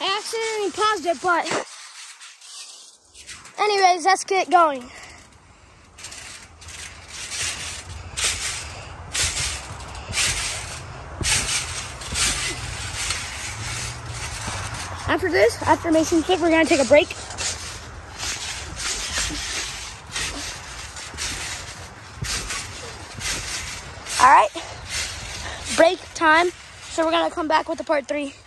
I accidentally paused it, but anyways, let's get going. After this, after making flip, we're gonna take a break. All right, break time. So we're gonna come back with the part 3.